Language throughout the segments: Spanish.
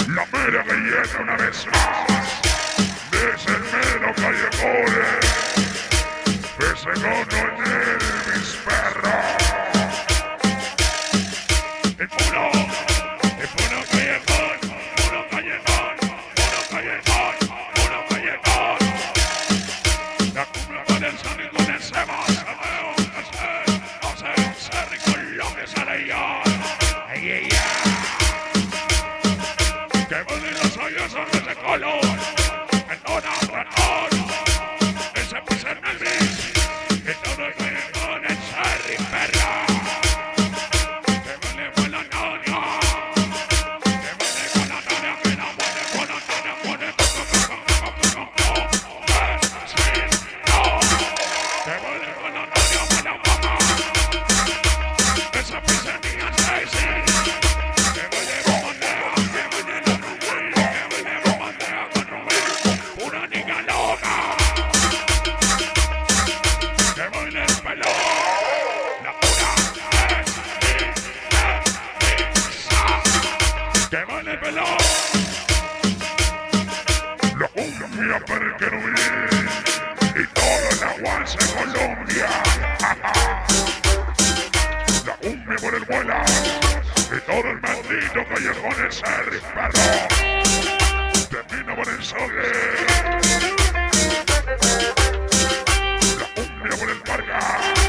La mera galleta una vez más. Desde el mero callejones. Ese cono en Elvis, perro. El puro callejón, puro callejón, puro callejón, puro callejón. La cumbia con el Sarri, con el Sebas, no sé, Sarri con lo que sale ya. Ay, ay, ay. Que vuelven los hoyos son de color. En una ratón. Ese pisa en Elvis. Que todo el callejón es Sarri, perro. Que vuelve con la Antonia. Que vuelve con la Antonia. Que la vuelve con la Antonia. Pone que vuelve con la Antonia. Con la guapa. Esa pisa en mi Stacy. Que vuelve con Mandea. Que vuelve con Rubén. Que vuelve con Mandea con Rubén. Una niña loca. Que vuelve el pelón. La pura que vuelve el pelón. La cumbia para el querubín. Y todo el aguas en Colombia. La cumbia por el vuela. Y todo el maldito callejón es Sarri, perro. Termina por el Sole. La cumbia por el Varga.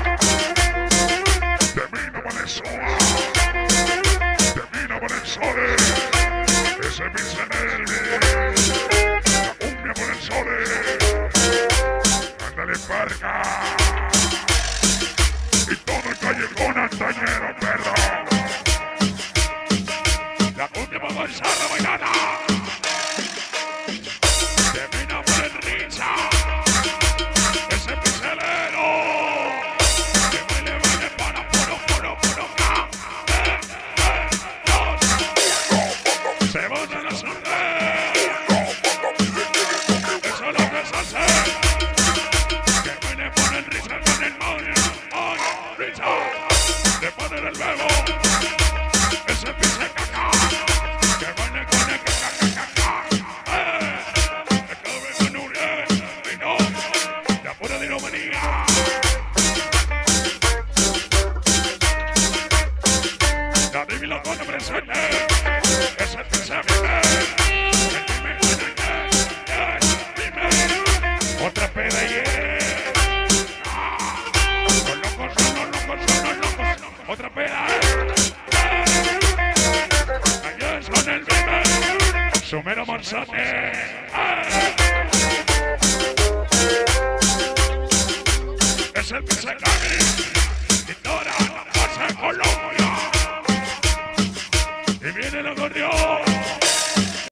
Termina por el Soa. Termina por el Sole. Ese pisa en Elvis. La cumbia por el Sole. Ándale, Varga. Y todo el callejón antañero, perro. La cumbia por el Sarra bailada. Termina por el Risa. Ese piselero. Que baile para puro ca. Se van a la sangre. Eso es lo que se hace. Que baile por el Risa con el Moño. Risa. Le ponen el bebo. Ese pise caca. Que baile con el caca. El cabrón con Uriel. Y no. La pura diromanía. La divina con el presente. Ese pise vive. El dime con el dime. Otra peda y los locos son los locos son los locos. Otra peda. Allá es con el dime. Sumero Monzate. Es el pise Cami. Y Dora, pasa Colombia.